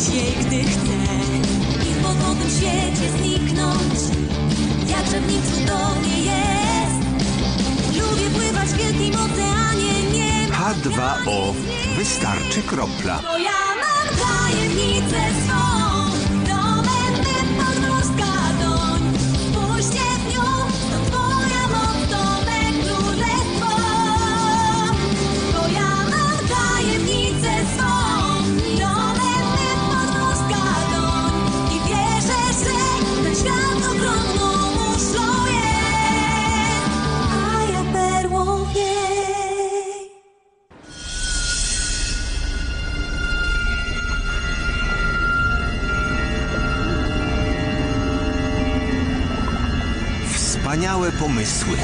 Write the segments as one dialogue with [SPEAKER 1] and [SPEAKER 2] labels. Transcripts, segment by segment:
[SPEAKER 1] jej, gdy chce i w podwodnym świecie zniknąć. Jakże w nim cudownie jest. Lubię pływać w wielkim oceanie, nie ma
[SPEAKER 2] H2O. Wystarczy kropla.
[SPEAKER 1] bo ja mam tajemnicę swą. Domem mym podmorska doń. Spójrzcie w nią, to twoja moc, to me królestwo. Bo ja mam tajemnicę swą. Domem mym podmorska doń. I wierzę, że ten świat ogromną muszlą jest, a ja perłą w niej.
[SPEAKER 2] Wspaniałe pomysły.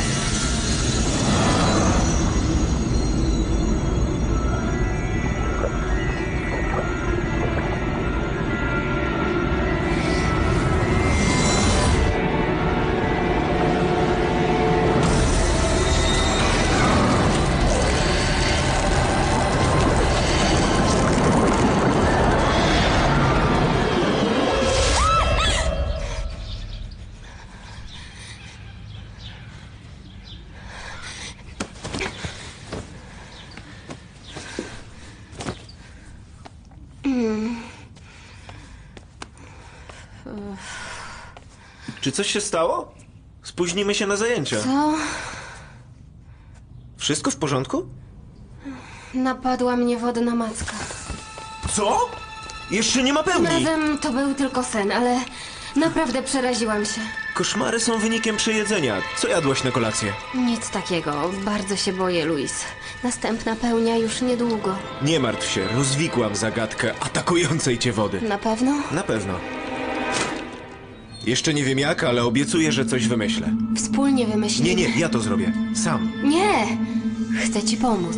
[SPEAKER 3] Czy coś się stało? Spóźnimy się na zajęcia.
[SPEAKER 4] Co?
[SPEAKER 3] Wszystko w porządku?
[SPEAKER 4] Napadła mnie wodna macka.
[SPEAKER 3] Co? Jeszcze nie ma
[SPEAKER 4] Tym
[SPEAKER 3] pełni!
[SPEAKER 4] razem to był tylko sen, ale naprawdę przeraziłam się.
[SPEAKER 3] Koszmary są wynikiem przejedzenia. Co jadłaś na kolację?
[SPEAKER 4] Nic takiego. Bardzo się boję, Luis. Następna pełnia już niedługo.
[SPEAKER 3] Nie martw się, rozwikłam zagadkę atakującej cię wody.
[SPEAKER 4] Na pewno?
[SPEAKER 3] Na pewno. Jeszcze nie wiem jak, ale obiecuję, że coś wymyślę.
[SPEAKER 4] Wspólnie wymyślimy.
[SPEAKER 3] Nie, ja to zrobię. Sam.
[SPEAKER 4] Nie! Chcę ci pomóc.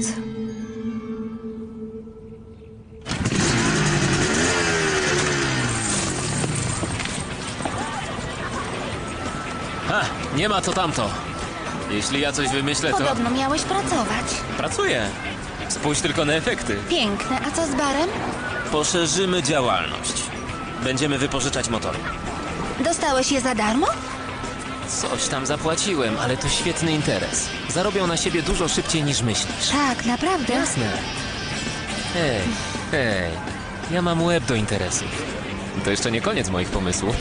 [SPEAKER 5] Ha, nie ma co tamto. Jeśli ja coś wymyślę, to
[SPEAKER 6] Podobno miałeś pracować.
[SPEAKER 5] pracuję. Spójrz tylko na efekty.
[SPEAKER 6] Piękne. A co z barem?
[SPEAKER 5] Poszerzymy działalność. Będziemy wypożyczać motory.
[SPEAKER 6] Dostałeś je za darmo?
[SPEAKER 5] Coś tam zapłaciłem, ale to świetny interes. Zarobią na siebie dużo szybciej niż myślisz.
[SPEAKER 6] Tak, naprawdę.
[SPEAKER 5] Jasne. Hej, ja mam łeb do interesów. To jeszcze nie koniec moich pomysłów.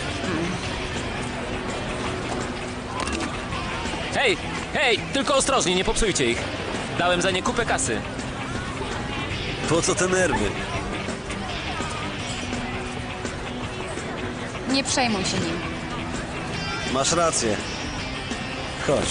[SPEAKER 5] Hej, tylko ostrożnie, nie popsujcie ich. Dałem za nie kupę kasy.
[SPEAKER 7] Po co te nerwy?
[SPEAKER 6] Nie przejmuj się nim.
[SPEAKER 7] Masz rację. Chodź.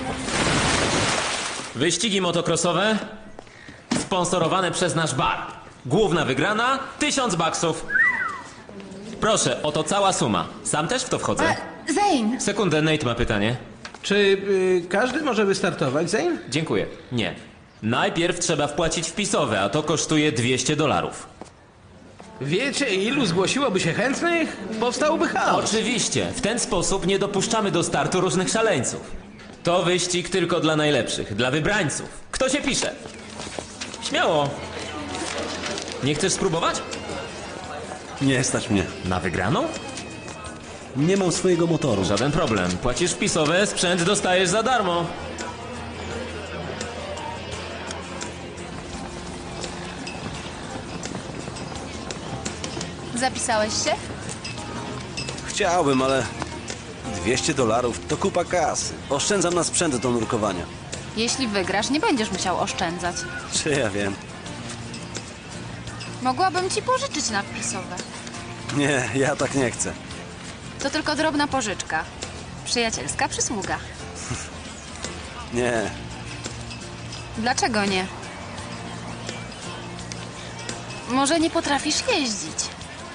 [SPEAKER 5] Wyścigi motocrossowe sponsorowane przez nasz bar. Główna wygrana 1000 baksów. Proszę, oto cała suma. Sam też w to wchodzę.
[SPEAKER 6] Zane!
[SPEAKER 5] Sekundę, Nate ma pytanie.
[SPEAKER 8] Czy każdy może wystartować, Zane?
[SPEAKER 5] Dziękuję. Nie. Najpierw trzeba wpłacić wpisowe, a to kosztuje $200.
[SPEAKER 8] Wiecie, ilu zgłosiłoby się chętnych? Powstałby chaos.
[SPEAKER 5] Oczywiście. W ten sposób nie dopuszczamy do startu różnych szaleńców. To wyścig tylko dla najlepszych, dla wybrańców. Kto się pisze? Śmiało. Nie chcesz spróbować?
[SPEAKER 7] Nie stać mnie.
[SPEAKER 5] Na wygraną?
[SPEAKER 7] Nie mam swojego motoru.
[SPEAKER 5] Żaden problem. Płacisz wpisowe, sprzęt dostajesz za darmo.
[SPEAKER 6] Zapisałeś się?
[SPEAKER 7] Chciałbym, ale $200 to kupa kasy. Oszczędzam na sprzęt do nurkowania.
[SPEAKER 6] Jeśli wygrasz, nie będziesz musiał oszczędzać.
[SPEAKER 7] Czy ja wiem?
[SPEAKER 6] Mogłabym ci pożyczyć na wpisowe.
[SPEAKER 7] Nie, ja tak nie chcę.
[SPEAKER 6] To tylko drobna pożyczka. Przyjacielska przysługa.
[SPEAKER 7] Nie,
[SPEAKER 6] Dlaczego nie? Może nie potrafisz jeździć?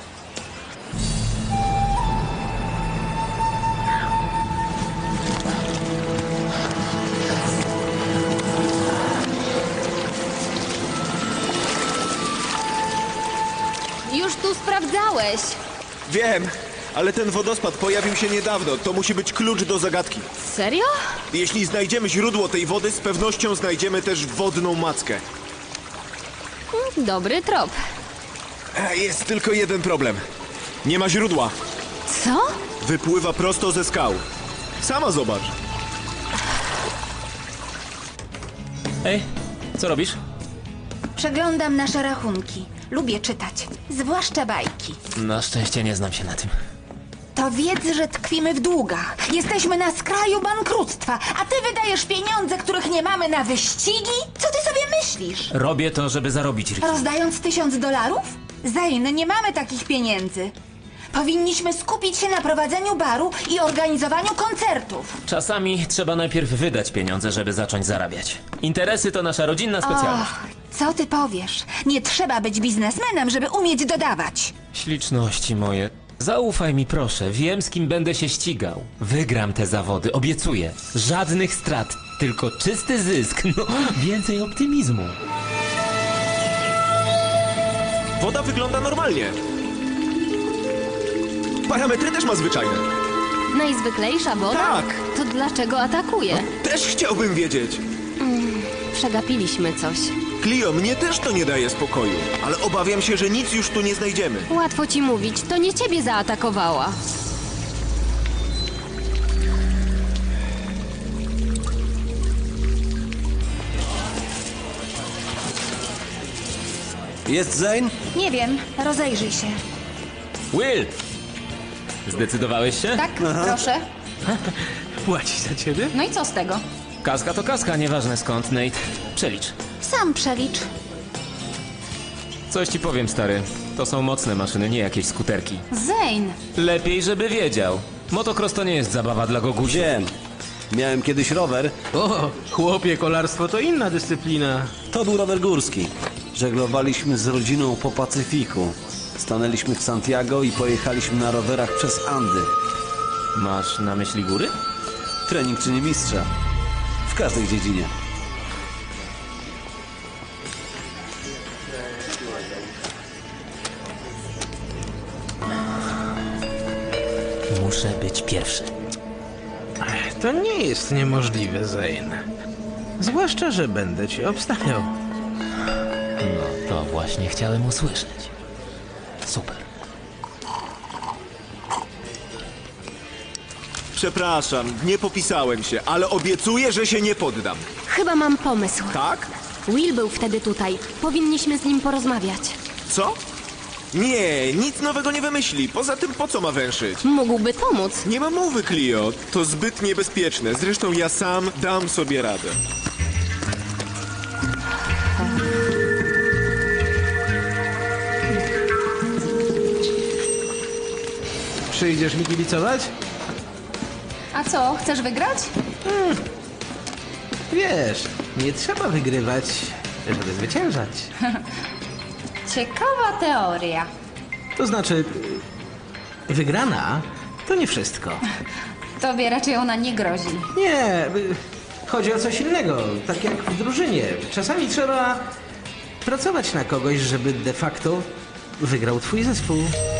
[SPEAKER 6] Już tu sprawdzałeś.
[SPEAKER 3] Wiem, ale ten wodospad pojawił się niedawno. To musi być klucz do zagadki.
[SPEAKER 6] Serio?
[SPEAKER 3] Jeśli znajdziemy źródło tej wody, z pewnością znajdziemy też wodną mackę.
[SPEAKER 6] Dobry trop.
[SPEAKER 3] Jest tylko jeden problem. Nie ma źródła.
[SPEAKER 6] Co?
[SPEAKER 3] Wypływa prosto ze skał. Sama zobacz.
[SPEAKER 5] Ej, co robisz?
[SPEAKER 9] Przeglądam nasze rachunki. Lubię czytać, zwłaszcza bajki.
[SPEAKER 5] Na szczęście nie znam się na tym.
[SPEAKER 9] To wiedz, że tkwimy w długach. Jesteśmy na skraju bankructwa, a ty wydajesz pieniądze, których nie mamy na wyścigi? Co ty sobie myślisz?
[SPEAKER 5] Robię to, żeby zarobić, Ricky.
[SPEAKER 9] Rozdając $1000? Zane, nie mamy takich pieniędzy. Powinniśmy skupić się na prowadzeniu baru i organizowaniu koncertów.
[SPEAKER 5] Czasami trzeba najpierw wydać pieniądze, żeby zacząć zarabiać. Interesy to nasza rodzinna specjalność.
[SPEAKER 9] Och, co ty powiesz? Nie trzeba być biznesmenem, żeby umieć dodawać.
[SPEAKER 5] Śliczności moje. Zaufaj mi proszę, wiem z kim będę się ścigał. Wygram te zawody, obiecuję. Żadnych strat, tylko czysty zysk. No, więcej optymizmu.
[SPEAKER 3] Woda wygląda normalnie. Parametry też ma zwyczajne.
[SPEAKER 4] Najzwyklejsza woda?
[SPEAKER 3] Tak.
[SPEAKER 4] To dlaczego atakuje?
[SPEAKER 3] Też chciałbym wiedzieć.
[SPEAKER 4] Przegapiliśmy coś.
[SPEAKER 3] Clio, mnie też to nie daje spokoju. Ale obawiam się, że nic już tu nie znajdziemy.
[SPEAKER 4] Łatwo ci mówić, to nie ciebie zaatakowała.
[SPEAKER 7] Jest Zane?
[SPEAKER 9] Nie wiem, rozejrzyj się.
[SPEAKER 5] Will! Zdecydowałeś się?
[SPEAKER 6] Tak, proszę.
[SPEAKER 8] Płaci za ciebie?
[SPEAKER 6] No i co z tego?
[SPEAKER 5] Kaska to kaska, nieważne skąd, Nate. Przelicz.
[SPEAKER 9] Sam przelicz.
[SPEAKER 5] Coś ci powiem, stary. To są mocne maszyny, nie jakieś skuterki.
[SPEAKER 6] Zane!
[SPEAKER 5] Lepiej, żeby wiedział. Motocross to nie jest zabawa dla gogusiów.
[SPEAKER 7] Wiem. Miałem kiedyś rower.
[SPEAKER 8] O, chłopie, kolarstwo to inna dyscyplina.
[SPEAKER 7] To był rower górski. Żeglowaliśmy z rodziną po Pacyfiku. Stanęliśmy w Santiago i pojechaliśmy na rowerach przez Andy.
[SPEAKER 5] Masz na myśli góry?
[SPEAKER 7] Trening czyni mistrza. W każdej dziedzinie.
[SPEAKER 5] Muszę być pierwszy.
[SPEAKER 8] To nie jest niemożliwe, Zane. Zwłaszcza, że będę cię obstawiał.
[SPEAKER 5] No, to właśnie chciałem usłyszeć. Super.
[SPEAKER 3] Przepraszam, nie popisałem się, ale obiecuję, że się nie poddam.
[SPEAKER 4] Chyba mam pomysł.
[SPEAKER 3] Tak?
[SPEAKER 4] Will był wtedy tutaj. Powinniśmy z nim porozmawiać.
[SPEAKER 3] Co? Nie, nic nowego nie wymyśli. Poza tym po co ma węszyć?
[SPEAKER 4] Mógłby pomóc.
[SPEAKER 3] Nie ma mowy, Clio. To zbyt niebezpieczne. Zresztą ja sam dam sobie radę.
[SPEAKER 8] Przyjdziesz mi kibicować?
[SPEAKER 6] A co, chcesz wygrać?
[SPEAKER 8] Wiesz, nie trzeba wygrywać, żeby zwyciężać.
[SPEAKER 6] Ciekawa teoria.
[SPEAKER 8] To znaczy, wygrana to nie wszystko.
[SPEAKER 6] Tobie raczej ona nie grozi.
[SPEAKER 8] Nie, chodzi o coś innego, tak jak w drużynie. Czasami trzeba pracować na kogoś, żeby de facto wygrał twój zespół.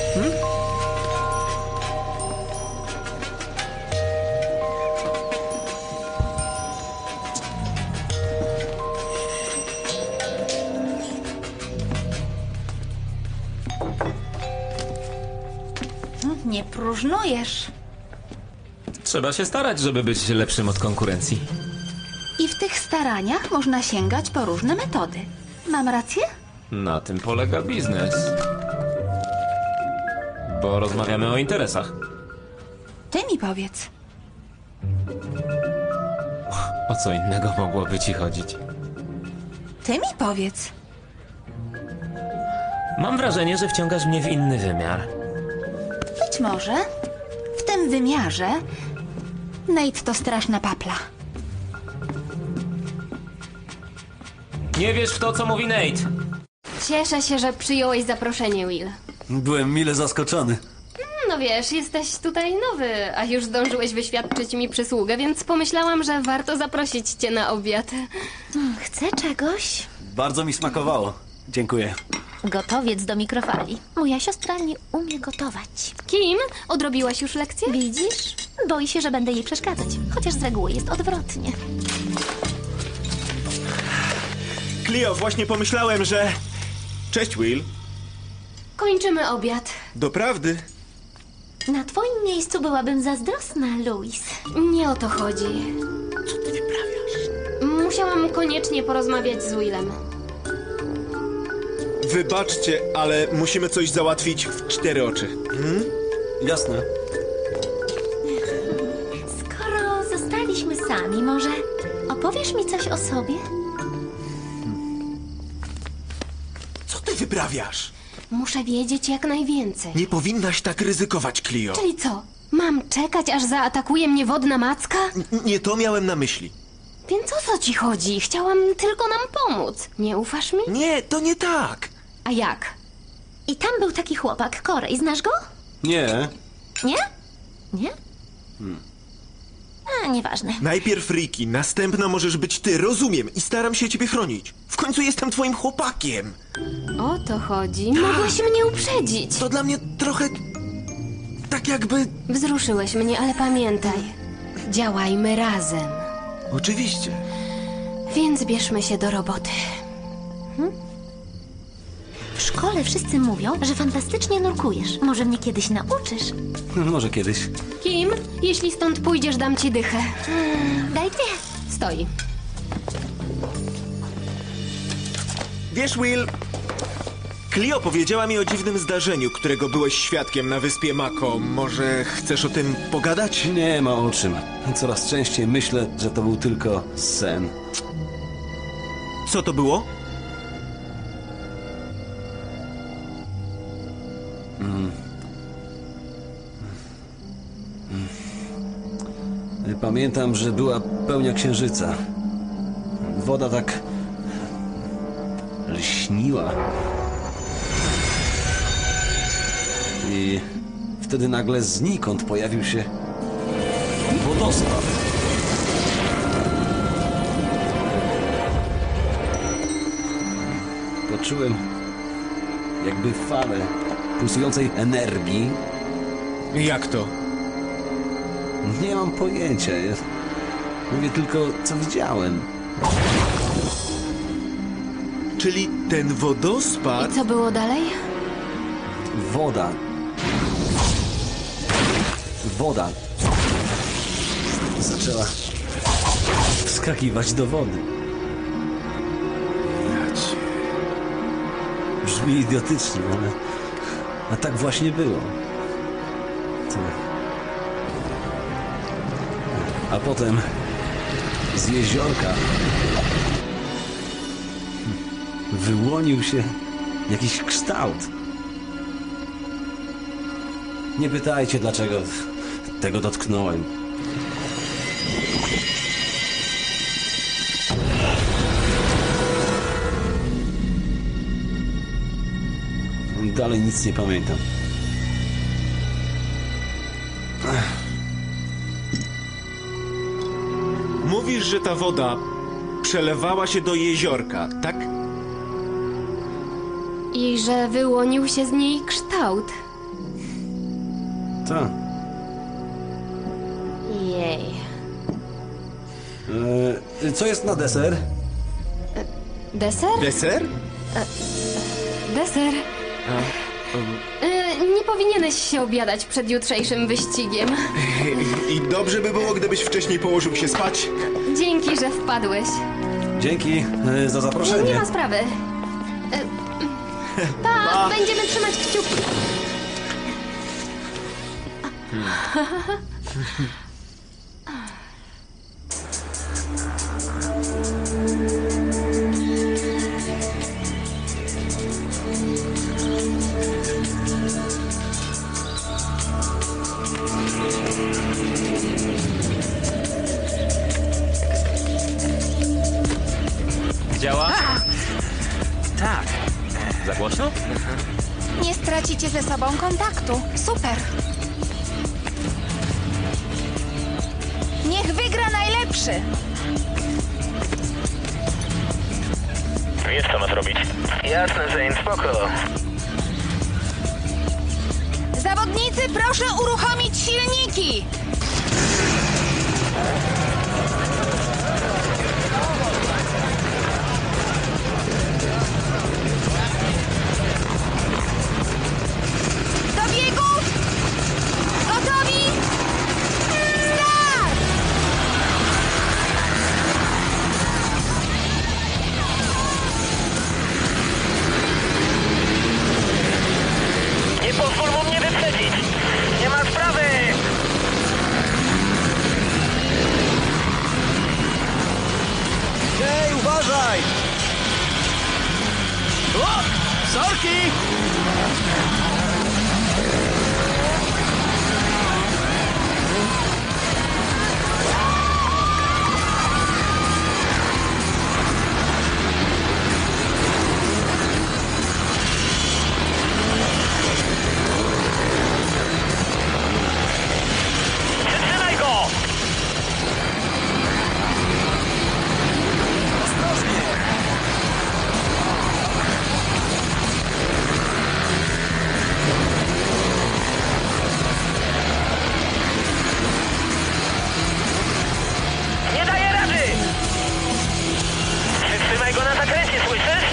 [SPEAKER 9] Nie próżnujesz.
[SPEAKER 5] Trzeba się starać, żeby być lepszym od konkurencji.
[SPEAKER 9] I w tych staraniach można sięgać po różne metody. Mam rację?
[SPEAKER 5] Na tym polega biznes. Bo rozmawiamy o interesach.
[SPEAKER 9] Ty mi powiedz.
[SPEAKER 5] O co innego mogłoby ci chodzić?
[SPEAKER 9] Ty mi powiedz.
[SPEAKER 5] Mam wrażenie, że wciągasz mnie w inny wymiar.
[SPEAKER 9] Być może w tym wymiarze Nate to straszna papla.
[SPEAKER 5] Nie wiesz w to, co mówi Nate.
[SPEAKER 4] Cieszę się, że przyjąłeś zaproszenie, Will.
[SPEAKER 7] Byłem mile zaskoczony.
[SPEAKER 4] No wiesz, jesteś tutaj nowy, a już zdążyłeś wyświadczyć mi przysługę, więc pomyślałam, że warto zaprosić cię na obiad.
[SPEAKER 10] Chce czegoś?
[SPEAKER 7] Bardzo mi smakowało. Dziękuję.
[SPEAKER 10] Gotowiec do mikrofali. Moja siostra nie umie gotować.
[SPEAKER 4] Kim? Odrobiłaś już lekcję?
[SPEAKER 10] Widzisz? Boi się, że będę jej przeszkadzać. Chociaż z reguły jest odwrotnie.
[SPEAKER 3] Clio, właśnie pomyślałem, że... Cześć, Will.
[SPEAKER 4] Kończymy obiad.
[SPEAKER 3] Doprawdy.
[SPEAKER 10] Na twoim miejscu byłabym zazdrosna, Louis.
[SPEAKER 4] Nie o to chodzi.
[SPEAKER 3] Co ty wyprawiasz?
[SPEAKER 4] Musiałam koniecznie porozmawiać z Willem.
[SPEAKER 3] Wybaczcie, ale musimy coś załatwić w 4 oczy.
[SPEAKER 7] Jasne.
[SPEAKER 10] Skoro zostaliśmy sami, może opowiesz mi coś o sobie?
[SPEAKER 3] Co ty wyprawiasz?
[SPEAKER 4] Muszę wiedzieć jak najwięcej.
[SPEAKER 3] Nie powinnaś tak ryzykować, Clio.
[SPEAKER 4] Czyli co? Mam czekać, aż zaatakuje mnie wodna macka?
[SPEAKER 3] Nie to miałem na myśli.
[SPEAKER 4] Więc o co ci chodzi? Chciałam tylko nam pomóc. Nie ufasz mi?
[SPEAKER 3] Nie, to nie tak.
[SPEAKER 4] A jak?
[SPEAKER 10] I tam był taki chłopak, Korej. Znasz go?
[SPEAKER 7] Nie.
[SPEAKER 10] Nie? Nie? A, nieważne.
[SPEAKER 3] Najpierw Ricky, następna możesz być ty, rozumiem, i staram się ciebie chronić. W końcu jestem twoim chłopakiem.
[SPEAKER 4] O to chodzi. Mogłeś mnie uprzedzić.
[SPEAKER 3] To dla mnie trochę... tak jakby...
[SPEAKER 4] Wzruszyłeś mnie, ale pamiętaj. Działajmy razem.
[SPEAKER 3] Oczywiście.
[SPEAKER 10] Więc bierzmy się do roboty. W szkole wszyscy mówią, że fantastycznie nurkujesz. Może mnie kiedyś nauczysz?
[SPEAKER 7] Może kiedyś.
[SPEAKER 4] Kim? Jeśli stąd pójdziesz, dam ci dychę.
[SPEAKER 10] Daj 2.
[SPEAKER 4] Stoi.
[SPEAKER 3] Wiesz, Will... Clio powiedziała mi o dziwnym zdarzeniu, którego byłeś świadkiem na wyspie Mako. Może chcesz o tym pogadać?
[SPEAKER 7] Nie ma o czym. Coraz częściej myślę, że to był tylko sen.
[SPEAKER 3] Co to było?
[SPEAKER 7] Pamiętam, że była pełnia księżyca. Woda tak... lśniła. I wtedy nagle znikąd pojawił się wodospad. Poczułem jakby falę pulsującej energii.
[SPEAKER 3] Jak to?
[SPEAKER 7] Nie mam pojęcia. Ja mówię tylko, co widziałem.
[SPEAKER 3] Czyli ten wodospad...
[SPEAKER 4] I co było dalej?
[SPEAKER 7] Woda. Woda zaczęła wskakiwać do wody. Brzmi idiotycznie, ale... A tak właśnie było. A potem z jeziorka wyłonił się jakiś kształt. Nie pytajcie, dlaczego tego dotknąłem. Dalej nic nie pamiętam.
[SPEAKER 3] Mówisz, że ta woda przelewała się do jeziorka, tak?
[SPEAKER 4] I że wyłonił się z niej kształt.
[SPEAKER 7] Tak.
[SPEAKER 4] Jej.
[SPEAKER 7] Co jest na deser?
[SPEAKER 4] Deser?
[SPEAKER 3] Deser?
[SPEAKER 4] Deser. Nie powinieneś się obiadać przed jutrzejszym wyścigiem.
[SPEAKER 3] I dobrze by było, gdybyś wcześniej położył się spać.
[SPEAKER 4] Dzięki, że wpadłeś.
[SPEAKER 7] Dzięki za zaproszenie.
[SPEAKER 4] Nie ma sprawy. Pa, będziemy trzymać kciuki.
[SPEAKER 5] Działa?
[SPEAKER 8] Tak.
[SPEAKER 5] Za głośno?
[SPEAKER 9] Nie stracicie ze sobą kontaktu. Super. Niech wygra najlepszy.
[SPEAKER 11] Jest co ma zrobić. Jasne, Zane, spoko.
[SPEAKER 9] Zawodnicy, proszę uruchomić silniki.
[SPEAKER 3] Sorki!
[SPEAKER 11] Przytrzymaj go! Nie daje rady! Przytrzymaj go na zakręcie, słyszysz?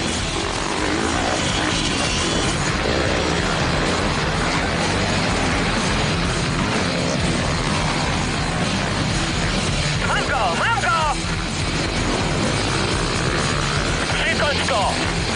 [SPEAKER 11] Mam go! Mam go! Wykończ go!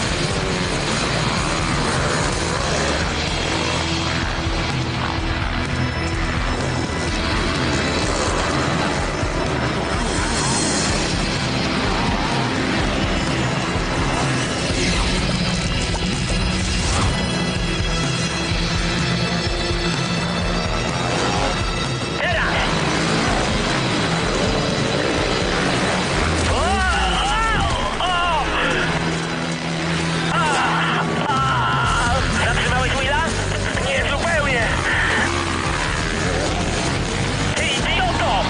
[SPEAKER 11] Teraz! Zatrzymałeś Willa? Nie, zupełnie! Ty idioto!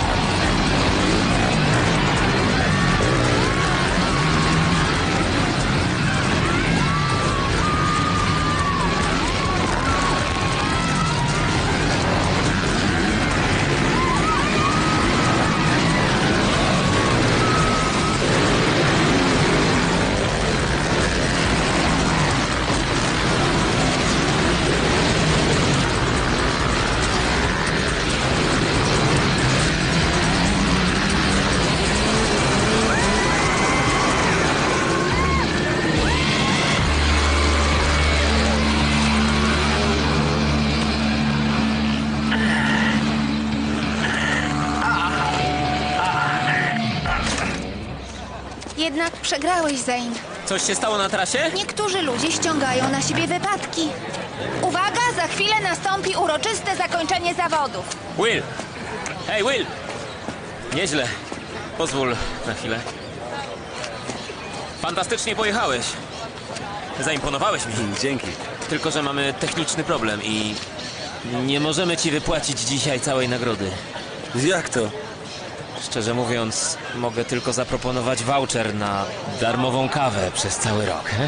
[SPEAKER 9] Jednak przegrałeś, Zane.
[SPEAKER 5] Coś się stało na trasie?
[SPEAKER 9] Niektórzy ludzie ściągają na siebie wypadki. Uwaga, za chwilę nastąpi uroczyste zakończenie zawodów.
[SPEAKER 5] Will! Hej, Will! Nieźle. Pozwól na chwilę. Fantastycznie pojechałeś. Zaimponowałeś mi.
[SPEAKER 7] Dzięki.
[SPEAKER 5] Tylko że mamy techniczny problem i nie możemy ci wypłacić dzisiaj całej nagrody.
[SPEAKER 7] Jak to?
[SPEAKER 5] Szczerze mówiąc, mogę tylko zaproponować voucher na darmową kawę przez cały rok. He?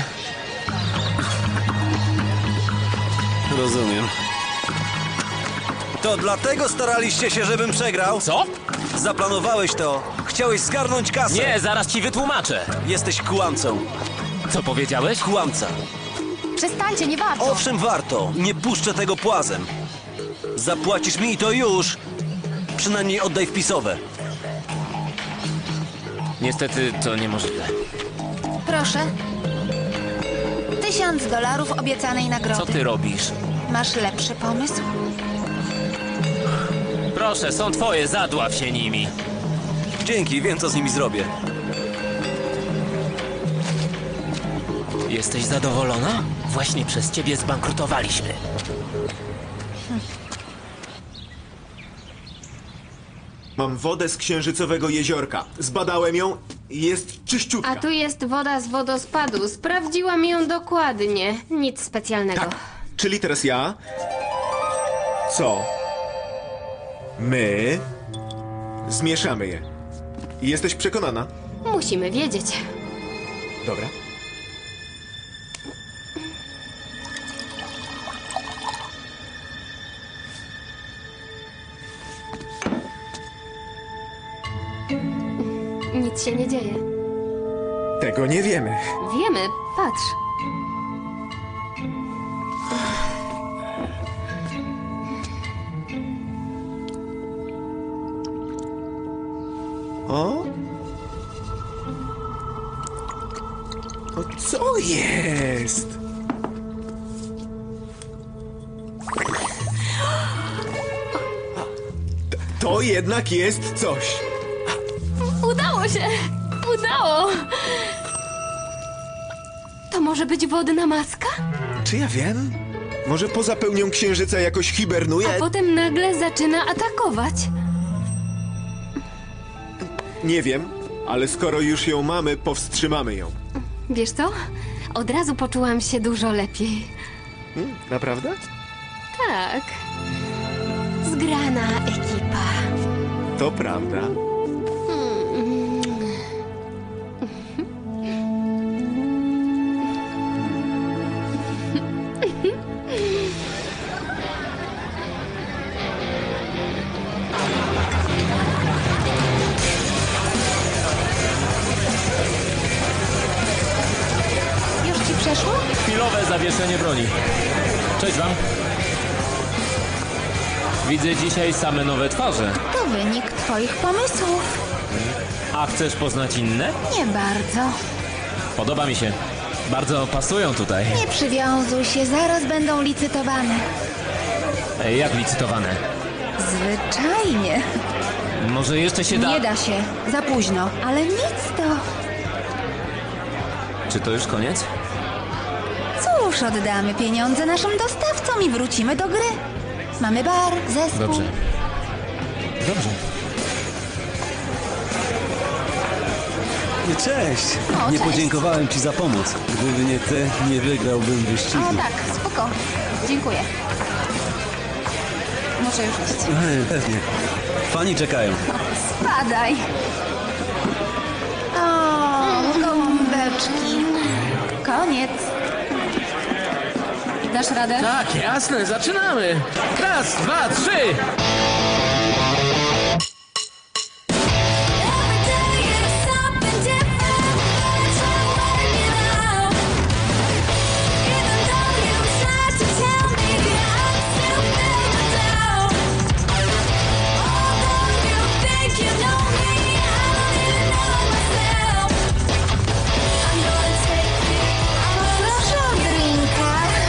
[SPEAKER 7] Rozumiem. To dlatego staraliście się, żebym przegrał?
[SPEAKER 5] Co?
[SPEAKER 7] Zaplanowałeś to. Chciałeś zgarnąć kasę.
[SPEAKER 5] Nie, zaraz ci wytłumaczę.
[SPEAKER 7] Jesteś kłamcą.
[SPEAKER 5] Co powiedziałeś?
[SPEAKER 7] Kłamca.
[SPEAKER 6] Przestańcie, nie warto.
[SPEAKER 7] Owszem, warto. Nie puszczę tego płazem. Zapłacisz mi i to już. Przynajmniej oddaj wpisowe.
[SPEAKER 5] Niestety to niemożliwe.
[SPEAKER 9] Proszę. $1000 obiecanej nagrody.
[SPEAKER 5] Co ty robisz?
[SPEAKER 9] Masz lepszy pomysł?
[SPEAKER 5] Proszę, są twoje, zadław się nimi.
[SPEAKER 7] Dzięki, wiem co z nimi zrobię.
[SPEAKER 5] Jesteś zadowolona? Właśnie przez ciebie zbankrutowaliśmy.
[SPEAKER 3] Mam wodę z księżycowego jeziorka. Zbadałem ją i jest czyściutka.
[SPEAKER 4] A tu jest woda z wodospadu. Sprawdziłam ją dokładnie. Nic specjalnego.
[SPEAKER 3] Tak, czyli teraz ja... Co? My... Zmieszamy je. Jesteś przekonana?
[SPEAKER 4] Musimy wiedzieć.
[SPEAKER 3] Dobra.
[SPEAKER 4] Nic się nie dzieje.
[SPEAKER 3] Tego nie wiemy.
[SPEAKER 4] Wiemy, patrz.
[SPEAKER 3] O? O, co jest? To jednak jest coś.
[SPEAKER 4] Udało się! Udało! To może może być wodna maska?
[SPEAKER 3] Czy ja wiem? Może poza pełnią księżyca jakoś hibernuje?
[SPEAKER 4] A potem nagle zaczyna atakować.
[SPEAKER 3] Nie wiem, ale skoro już ją mamy, powstrzymamy ją.
[SPEAKER 4] Wiesz co? Od razu poczułam się dużo lepiej.
[SPEAKER 3] Naprawdę?
[SPEAKER 4] Tak. Zgrana ekipa.
[SPEAKER 3] To prawda.
[SPEAKER 9] Już ci przeszło?
[SPEAKER 5] Chwilowe zawieszenie broni. Cześć wam. Widzę dzisiaj same nowe twarze.
[SPEAKER 9] To wynik twoich pomysłów.
[SPEAKER 5] A chcesz poznać inne?
[SPEAKER 9] Nie bardzo.
[SPEAKER 5] Podoba mi się. Bardzo pasują tutaj.
[SPEAKER 9] Nie przywiązuj się, zaraz będą licytowane.
[SPEAKER 5] Ej, jak licytowane?
[SPEAKER 9] Zwyczajnie.
[SPEAKER 5] Może jeszcze się da...
[SPEAKER 9] Nie da się. Za późno. Ale nic to...
[SPEAKER 5] Czy to już koniec?
[SPEAKER 9] Cóż, oddamy pieniądze naszym dostawcom i wrócimy do gry. Mamy bar, zespół.
[SPEAKER 5] Dobrze. Dobrze.
[SPEAKER 7] Cześć!
[SPEAKER 9] O,
[SPEAKER 7] Nie
[SPEAKER 9] cześć.
[SPEAKER 7] podziękowałem ci za pomoc. Gdyby nie ty, nie wygrałbym wyścigu.
[SPEAKER 6] O tak, spoko. Dziękuję. Muszę już iść.
[SPEAKER 7] Pewnie. Fani czekają.
[SPEAKER 9] Spadaj. O, gołąbeczki. Koniec.
[SPEAKER 6] Dasz radę?
[SPEAKER 8] Tak, jasne, zaczynamy. Raz, dwa, trzy.
[SPEAKER 1] Every day it's something different. That's what I'm working out. Even though you try to tell me, I'm still feeling down. Although you think you know me, I don't even know myself. I'm gonna take me.
[SPEAKER 9] Proszę o drinka.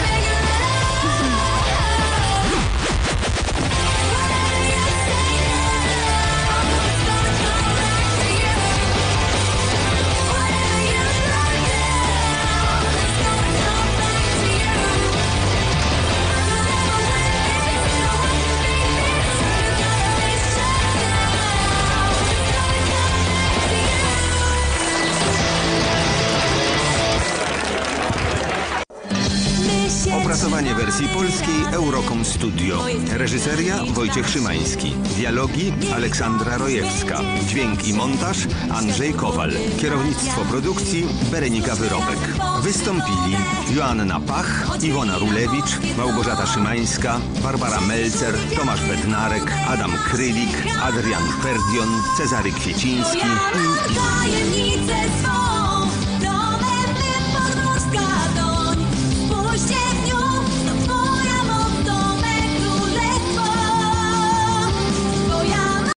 [SPEAKER 2] Opracowanie wersji polskiej Eurocom Studio. Reżyseria Wojciech Szymański. Dialogi Aleksandra Rojewska. Dźwięk i montaż Andrzej Kowal. Kierownictwo produkcji Berenika Wyrobek. Wystąpili Joanna Pach, Iwona Rulewicz, Małgorzata Szymańska, Barbara Melcer, Tomasz Bednarek, Adam Krylik, Adrian Ferdion, Cezary Kwieciński i inni.
[SPEAKER 1] Tajemnice swoje.